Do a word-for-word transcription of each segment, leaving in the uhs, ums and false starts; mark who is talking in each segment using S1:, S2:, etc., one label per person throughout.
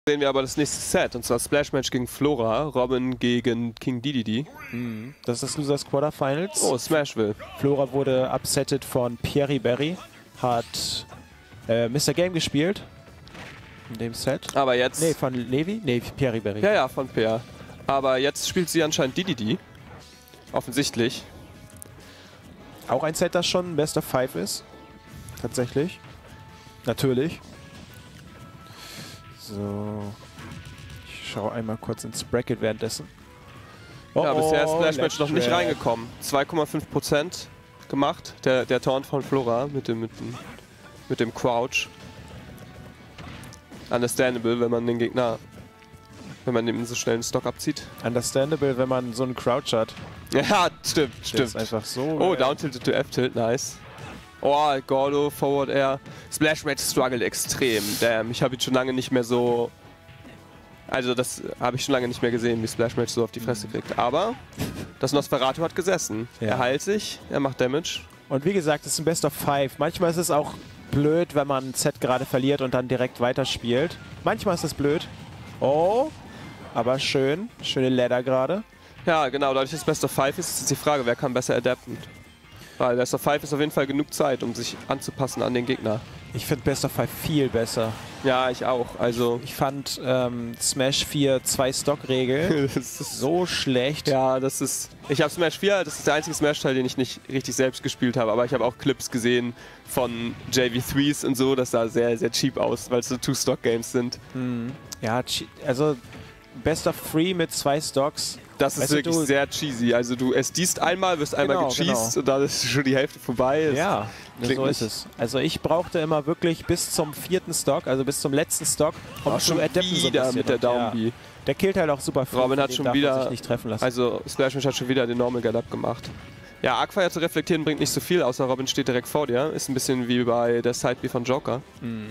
S1: Sehen wir aber das nächste Set, und zwar Splash Match gegen Flora, Robin gegen King Dedede.
S2: Mhm. Das ist das Losers Quarterfinals.
S1: Oh, Smashville.
S2: Flora wurde upsetted von Pierre Berry, hat äh, Mister Game gespielt in dem Set.
S1: Aber jetzt...
S2: Nee, von Levi? Nee, Pierre Berry.
S1: Ja, ja, von Pierre. Aber jetzt spielt sie anscheinend Dedede. Offensichtlich.
S2: Auch ein Set, das schon Best of Five ist. Tatsächlich. Natürlich. So. Ich schaue einmal kurz ins Bracket währenddessen. Oh,
S1: ja, bisher ist Splash Match
S2: oh,
S1: noch nicht
S2: Trap.
S1: reingekommen. zwei Komma fünf Prozent gemacht, der, der Taunt von Flora mit dem, mit dem, mit dem Crouch. Understandable, wenn man den Gegner, wenn man dem so schnell einen Stock abzieht.
S2: Understandable, wenn man so einen Crouch hat.
S1: Ja, stimmt,
S2: Der
S1: stimmt.
S2: ist einfach so.
S1: Oh, down tilted to F-Tilt, nice. Oh, Gordo, Forward Air. Splash Match struggled extrem. Damn, ich habe ihn schon lange nicht mehr so... Also das habe ich schon lange nicht mehr gesehen, wie Splash Match so auf die Fresse kriegt. Aber das Nosferatu hat gesessen.
S2: Ja.
S1: Er heilt sich, er macht Damage.
S2: Und wie gesagt, es ist ein Best of Five. Manchmal ist es auch blöd, wenn man ein Set gerade verliert und dann direkt weiterspielt. Manchmal ist es blöd. Oh, aber schön. Schöne Ladder gerade.
S1: Ja, genau, dadurch, dass es Best of Five ist, ist jetzt die Frage, wer kann besser adapten. Weil Best of Five ist auf jeden Fall genug Zeit, um sich anzupassen an den Gegner.
S2: Ich finde Best of Five viel besser.
S1: Ja, ich auch. Also
S2: Ich fand ähm, Smash vier zwei Stock-Regel
S1: das ist
S2: so schlecht.
S1: Ja, das ist... Ich habe Smash vier, das ist der einzige Smash-Teil, den ich nicht richtig selbst gespielt habe. Aber ich habe auch Clips gesehen von J V threes und so. Das sah sehr, sehr cheap aus, weil es so Two-Stock-Games sind.
S2: Hm. Ja, also Best of Three mit zwei Stocks.
S1: Das ist
S2: Weißt du,
S1: wirklich
S2: du-
S1: sehr cheesy. Also du S D'st einmal, wirst einmal
S2: Genau,
S1: gecheased
S2: genau.
S1: und dann ist schon die Hälfte vorbei. Das
S2: Ja,
S1: klingt
S2: so ist
S1: nicht-
S2: es. Also ich brauchte immer wirklich bis zum vierten Stock, also bis zum letzten Stock, um
S1: Auch
S2: zu
S1: schon
S2: adapten so ein
S1: wieder
S2: bisschen.
S1: mit der
S2: Und ja,
S1: Down B.
S2: Der killt halt auch super viel.
S1: Robin hat
S2: den
S1: schon
S2: darf man
S1: wieder-
S2: sich nicht treffen lassen.
S1: Also Splash Match hat schon wieder den Normal Get Up gemacht. Ja, Arcfire zu reflektieren bringt nicht so viel, außer Robin steht direkt vor dir. Ist ein bisschen wie bei der Side B von Joker.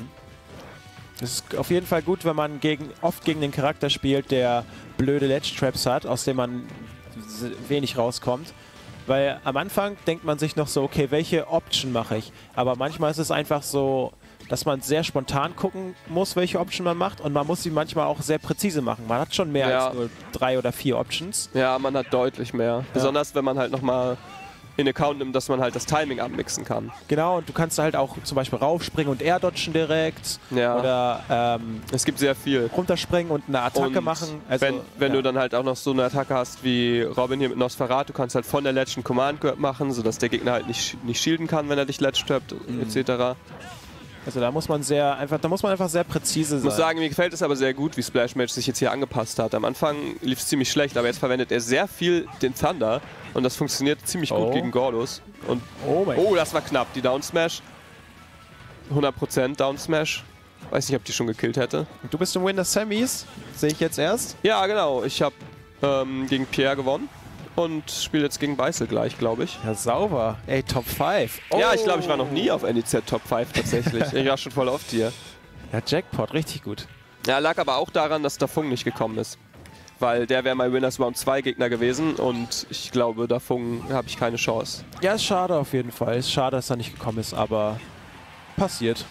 S2: Es ist auf jeden Fall gut, wenn man gegen, oft gegen den Charakter spielt, der blöde Ledge-Traps hat, aus dem man s- wenig rauskommt. Weil am Anfang denkt man sich noch so, okay, welche Option mache ich? Aber manchmal ist es einfach so, dass man sehr spontan gucken muss, welche Option man macht. Und man muss sie manchmal auch sehr präzise machen. Man hat schon mehr
S1: Ja.
S2: als nur drei oder vier Options.
S1: Ja, man hat deutlich mehr. Besonders wenn man halt nochmal in Account nimmt, dass man halt das Timing abmixen kann.
S2: Genau, und du kannst halt auch zum Beispiel raufspringen und air-dodgen direkt.
S1: Ja.
S2: Oder ähm,
S1: Es gibt sehr viel.
S2: runterspringen und eine Attacke
S1: Und
S2: machen. Also,
S1: wenn wenn
S2: ja.
S1: du dann halt auch noch so eine Attacke hast wie Robin hier mit Nosferatu, du kannst halt von der Ledge einen Command Grab machen, sodass der Gegner halt nicht, nicht shielden kann, wenn er dich Ledge trappt,
S2: Mhm.
S1: et cetera.
S2: Also da muss man sehr einfach, da muss man einfach sehr präzise
S1: Ich
S2: sein.
S1: muss sagen, mir gefällt es aber sehr gut, wie Splash Match sich jetzt hier angepasst hat. Am Anfang lief es ziemlich schlecht, aber jetzt verwendet er sehr viel den Thunder und das funktioniert ziemlich
S2: Oh.
S1: gut gegen Gordos. Und
S2: Oh mein
S1: oh, das war knapp, die Down Smash. hundert Prozent Down Smash. Weiß nicht, ob die schon gekillt hätte.
S2: Du bist im Winner Semis, sehe ich jetzt erst.
S1: Ja, genau. Ich habe ähm, gegen Pierre gewonnen und spiele jetzt gegen Beißel gleich, glaube ich.
S2: Ja, sauber. Ey, Top fünf.
S1: Ja, ich glaube, ich war noch nie auf N E Z Top fünf tatsächlich. Ich war schon voll oft hier.
S2: Ja, Jackpot, richtig gut.
S1: Ja, lag aber auch daran, dass Dafung nicht gekommen ist. Weil der wäre mein Winners Round zwei Gegner gewesen und ich glaube, Dafung habe ich keine Chance.
S2: Ja, ist schade auf jeden Fall. Ist schade, dass er nicht gekommen ist, aber passiert.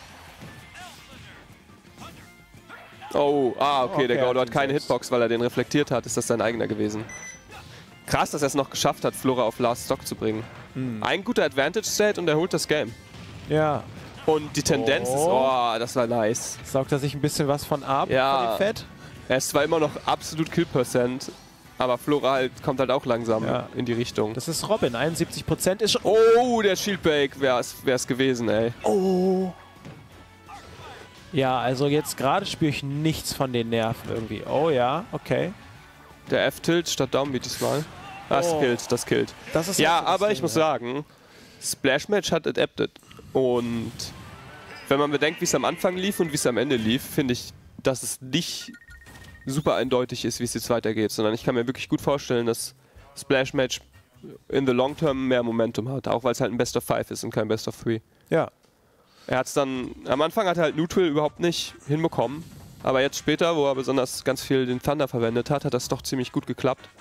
S1: Oh, ah, okay,
S2: Okay,
S1: der
S2: er
S1: Gordo
S2: hat
S1: hat
S2: ihn
S1: keine
S2: selbst.
S1: Hitbox, weil er den reflektiert hat. Ist das sein eigener gewesen. Krass, dass er es noch geschafft hat, Flora auf Last Stock zu bringen. Ein guter Advantage-State und er holt das Game.
S2: Ja,
S1: Und die Tendenz
S2: Oh.
S1: ist, oh, das war nice.
S2: saugt er sich ein bisschen was von ab,
S1: Ja.
S2: von dem Fett.
S1: Er ist zwar immer noch absolut Kill-Percent, aber Flora halt, kommt halt auch langsam
S2: Ja.
S1: in die Richtung.
S2: Das ist Robin, einundsiebzig Prozent ist schon...
S1: Oh, der Shieldbake wäre es gewesen, ey.
S2: Oh. Ja, also jetzt gerade spüre ich nichts von den Nerven irgendwie. Oh ja, okay.
S1: Der F-Tilt statt Downbeat diesmal. Das
S2: Oh.
S1: killt, das killt.
S2: Das ist
S1: Ja,
S2: auch so das
S1: aber
S2: Ding,
S1: ich muss
S2: ja.
S1: sagen, Splash Match hat adapted. Und wenn man bedenkt, wie es am Anfang lief und wie es am Ende lief, finde ich, dass es nicht super eindeutig ist, wie es jetzt weitergeht, sondern ich kann mir wirklich gut vorstellen, dass Splash Match in the long term mehr Momentum hat, auch weil es halt ein Best of Five ist und kein Best of Three.
S2: Ja.
S1: Er hat es dann, am Anfang hat er halt Neutral überhaupt nicht hinbekommen, aber jetzt später, wo er besonders ganz viel den Thunder verwendet hat, hat das doch ziemlich gut geklappt.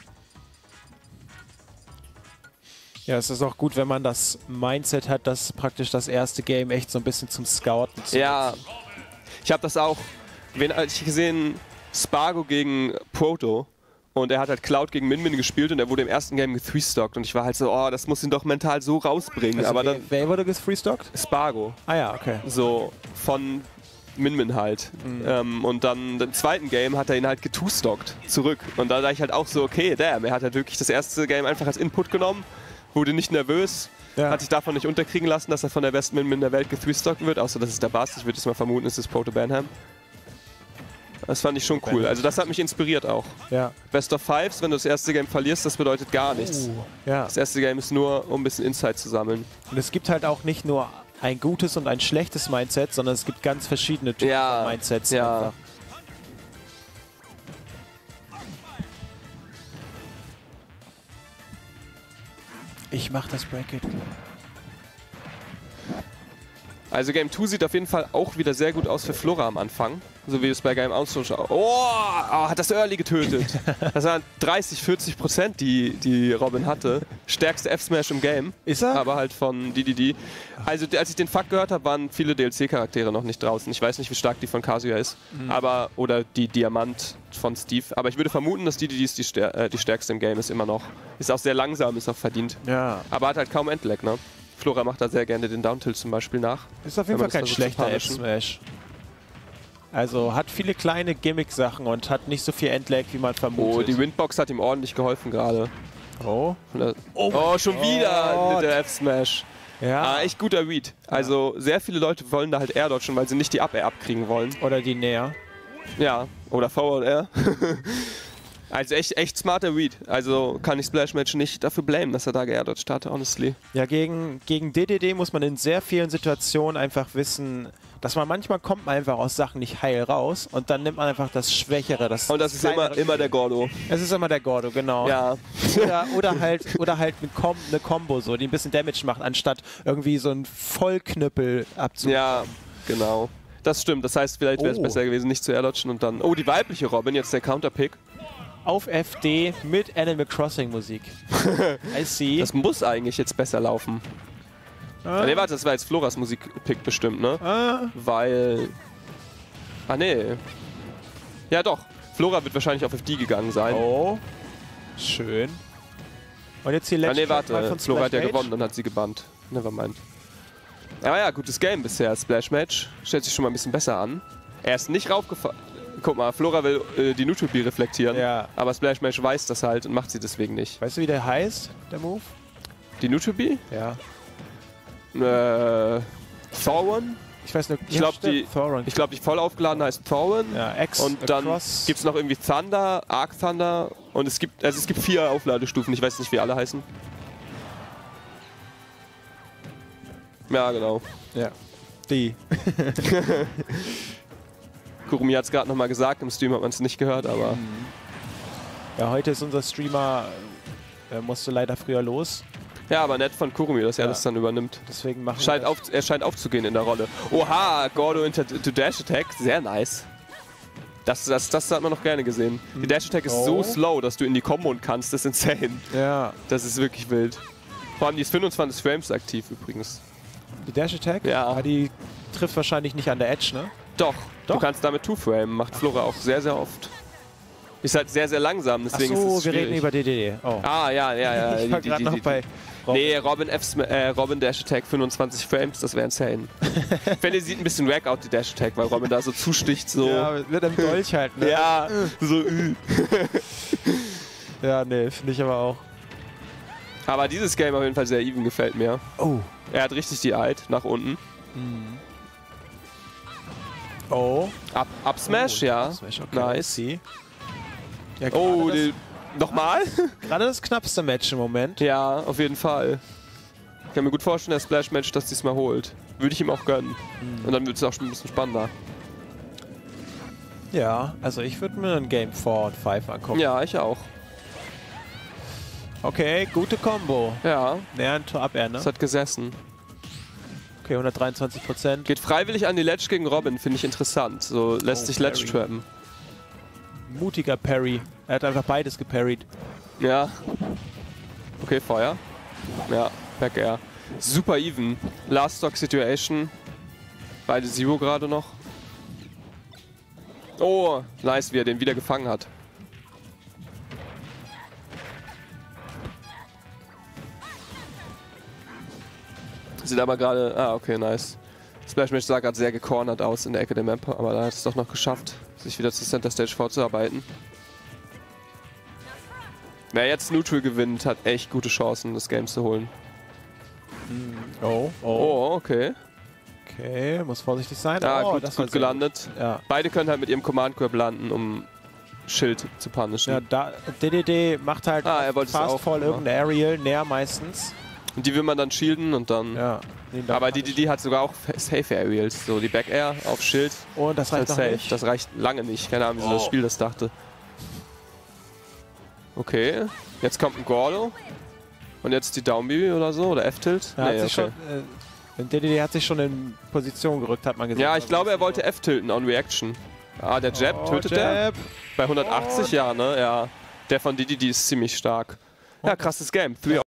S2: Ja, es ist auch gut, wenn man das Mindset hat, dass praktisch das erste Game echt so ein bisschen zum Scouten zu
S1: Ja, ich habe das auch, wen, als ich gesehen, Spargo gegen Proto. Und er hat halt Cloud gegen Min Min gespielt und er wurde im ersten Game gethree-stocked. Und ich war halt so, oh, das muss ihn doch mental so rausbringen.
S2: Also
S1: aber
S2: wer,
S1: dann
S2: wer wurde gethree-stocked?
S1: Spargo.
S2: Ah ja, okay.
S1: So von Min Min halt. Mhm. Ähm, und dann im zweiten Game hat er ihn halt getwo-stockt zurück. Und da war ich halt auch so, okay, damn, er hat halt wirklich das erste Game einfach als Input genommen, wurde nicht nervös, ja. hat sich davon nicht unterkriegen lassen, dass er von der besten Min Min der Welt gethree-stockt wird, außer das ist der Bass. Ich würde jetzt mal vermuten, es ist Proto Banham. Das fand ich schon cool. Also das hat mich inspiriert auch.
S2: Ja.
S1: Best of Fives, wenn du das erste Game verlierst, das bedeutet gar nichts.
S2: Uh, ja.
S1: Das erste Game ist nur, um ein bisschen Insight zu sammeln.
S2: Und es gibt halt auch nicht nur ein gutes und ein schlechtes Mindset, sondern es gibt ganz verschiedene Typen
S1: ja.
S2: von Mindsets.
S1: Ja.
S2: Einfach. Ich mach das Bracket.
S1: Also Game zwei sieht auf jeden Fall auch wieder sehr gut aus für Flora am Anfang. So wie es bei Game eins schon. Oh, oh, hat das Early getötet. Das waren dreißig, vierzig Prozent, die, die Robin hatte. Stärkste F-Smash im Game.
S2: Ist er?
S1: Aber halt von D D D. Also als ich den Fuck gehört habe, waren viele D L C-Charaktere noch nicht draußen. Ich weiß nicht, wie stark die von Kazuya ist. Mhm. Aber, oder die Diamant von Steve. Aber ich würde vermuten, dass D D D ist die, Stär äh, die stärkste im Game ist immer noch. Ist auch sehr langsam, ist auch verdient.
S2: Ja.
S1: Aber hat halt kaum Endlag, ne? Flora macht da sehr gerne den Downtilt zum Beispiel nach.
S2: Ist auf jeden Fall kein schlechter F-Smash. Also hat viele kleine Gimmick-Sachen und hat nicht so viel Endlag, wie man vermutet.
S1: Oh, die Windbox hat ihm ordentlich geholfen gerade.
S2: Oh.
S1: Oh, oh, schon wieder
S2: Gott.
S1: mit der F-Smash.
S2: Ja.
S1: Ah, echt guter Read. Also sehr viele Leute wollen da halt Air dodgen, weil sie nicht die Up-Air abkriegen wollen.
S2: Oder die Näher.
S1: Ja, oder Forward Air. Also echt, echt smarter Read. Also kann ich Splash Match nicht dafür blamen, dass er da geairdodged hatte, honestly.
S2: Ja, gegen, gegen D D D muss man in sehr vielen Situationen einfach wissen, dass man manchmal kommt man einfach aus Sachen nicht heil raus und dann nimmt man einfach das Schwächere. Das
S1: und das ist immer, immer der Gordo.
S2: Es ist immer der Gordo, genau.
S1: Ja.
S2: Oder, oder halt, oder halt eine, Kom eine Combo, so, die ein bisschen Damage macht, anstatt irgendwie so einen Vollknüppel abzubekommen.
S1: Ja, genau. Das stimmt. Das heißt, vielleicht wäre es oh. besser gewesen, nicht zu airdodgen und dann... Oh, die weibliche Robin, jetzt der Counterpick.
S2: Auf F D mit Animal Crossing Musik. I see.
S1: Das muss eigentlich jetzt besser laufen. Ah. Ah, ne, warte, das war jetzt Floras Musikpick bestimmt, ne?
S2: Ah.
S1: Weil... Ah, ne. Ja, doch. Flora wird wahrscheinlich auf F D gegangen sein.
S2: Oh. Schön. Und jetzt hier letzte
S1: ah, ne, warte. Von Flora hat ja gewonnen, dann hat sie gebannt. Nevermind. Aber ja, gutes Game bisher. Splash Match stellt sich schon mal ein bisschen besser an. Er ist nicht raufgefallen. Guck mal, Flora will äh, die Nutri reflektieren,
S2: ja.
S1: aber Splash Match weiß das halt und macht sie deswegen nicht.
S2: Weißt du, wie der heißt, der Move?
S1: Die Nutri?
S2: Ja.
S1: Äh, Thorwin?
S2: Ich weiß nicht,
S1: ich glaube, die, glaub, die voll aufgeladen heißt Thorwin.
S2: Ja, X,
S1: und dann gibt es noch irgendwie Thunder, Arc Thunder und es gibt, also es gibt vier Aufladestufen, ich weiß nicht, wie alle heißen. Ja, genau.
S2: Ja. Die.
S1: Kurumi hat es gerade nochmal gesagt, im Stream hat man es nicht gehört, aber...
S2: Ja, heute ist unser Streamer, er musste leider früher los.
S1: Ja, aber nett von Kurumi, dass ja. er das dann übernimmt.
S2: Deswegen machen
S1: scheint wir auf, Er scheint aufzugehen in der Rolle. Oha, Gordo into to Dash Attack, sehr nice. Das, das, das hat man noch gerne gesehen. Die Dash Attack ist oh. so slow, dass du in die Combo kannst, das ist insane.
S2: Ja.
S1: Das ist wirklich wild. Vor allem die ist fünfundzwanzig Frames aktiv übrigens.
S2: Die Dash Attack?
S1: Ja.
S2: Aber die trifft wahrscheinlich nicht an der Edge, ne?
S1: Doch,
S2: Doch.
S1: Du kannst damit Two-Frame, macht Flora auch sehr, sehr oft. Ist halt sehr, sehr langsam, deswegen
S2: Ach so,
S1: ist es schwierig.
S2: wir reden über D D D. Oh.
S1: Ah, ja, ja, ja.
S2: Ich war gerade noch
S1: die,
S2: bei Robin.
S1: Nee, Robin, F äh, Robin Dash Attack fünfundzwanzig Frames, das wäre insane. Ich finde, die sieht ein bisschen wack out, die Dash Attack, weil Robin da so zusticht, so...
S2: Ja, mit einem Dolch halt, ne?
S1: Ja, so...
S2: Ja, nee, finde ich aber auch.
S1: Aber dieses Game auf jeden Fall sehr even, gefällt mir.
S2: Oh.
S1: Er hat richtig die Ult nach unten.
S2: Mhm. Oh.
S1: Up, up Smash, oh, ja.
S2: Smash, okay.
S1: Nice.
S2: Ja,
S1: oh, die, nochmal?
S2: Gerade das knappste Match im Moment.
S1: Ja, auf jeden Fall. Ich kann mir gut vorstellen, der Splash-Match, das diesmal holt. Würde ich ihm auch gönnen. Mhm. Und dann wird es auch schon ein bisschen spannender.
S2: Ja, also ich würde mir ein Game vier und fünf angucken.
S1: Ja, ich auch.
S2: Okay, gute Combo.
S1: Ja.
S2: Näher ein Tor ab, ne?
S1: Das hat gesessen.
S2: Okay, hundertdreiundzwanzig Prozent.
S1: Geht freiwillig an die Ledge gegen Robin, finde ich interessant. So lässt oh, sich Ledge trappen.
S2: Mutiger Parry. Er hat einfach beides geparried.
S1: Ja. Okay, Feuer. Ja, Back Air. Super even. Last Stock Situation. Beide Zero gerade noch. Oh, nice, wie er den wieder gefangen hat. Sieht aber gerade... Ah, okay, nice. Splash Mage sah gerade sehr gecornert aus in der Ecke der Map, aber da hat es doch noch geschafft, sich wieder zur Center Stage vorzuarbeiten. Wer jetzt Neutral gewinnt, hat echt gute Chancen, das Game zu holen.
S2: Oh, oh.
S1: Oh, okay.
S2: Okay, muss vorsichtig sein.
S1: Ah,
S2: oh,
S1: gut,
S2: das war
S1: gut
S2: sehr
S1: gelandet.
S2: gut. Ja.
S1: Beide können halt mit ihrem Command Grab landen, um Schild zu punishen.
S2: Ja, da, D D D macht halt
S1: Ah, er wollte es auch
S2: Fast Fall
S1: machen.
S2: irgendein Aerial, näher meistens.
S1: Und die will man dann shielden und dann...
S2: Ja. Nee, da
S1: Aber
S2: kann
S1: die
S2: ich-
S1: D D hat sogar auch Safe Aerials, so die Back Air auf Schild.
S2: Und das reicht
S1: Halt
S2: noch
S1: safe.
S2: nicht.
S1: Das reicht lange nicht. Keine Ahnung, wie so das
S2: Oh.
S1: Spiel das dachte. Okay, jetzt kommt ein Gordo. Und jetzt die Down-B oder so, oder F-Tilt.
S2: Er hat
S1: Nee,
S2: sich
S1: okay.
S2: schon, äh, D D D hat sich schon in Position gerückt, hat man gesagt.
S1: Ja, ich glaube, er wollte F-Tilten on Reaction. Ah, der Jab,
S2: Oh,
S1: tötet
S2: Jab.
S1: er? Bei hundertachtzig,
S2: Und-
S1: ja, ne? Ja. Der von D D D ist ziemlich stark. Ja, krasses Game. Three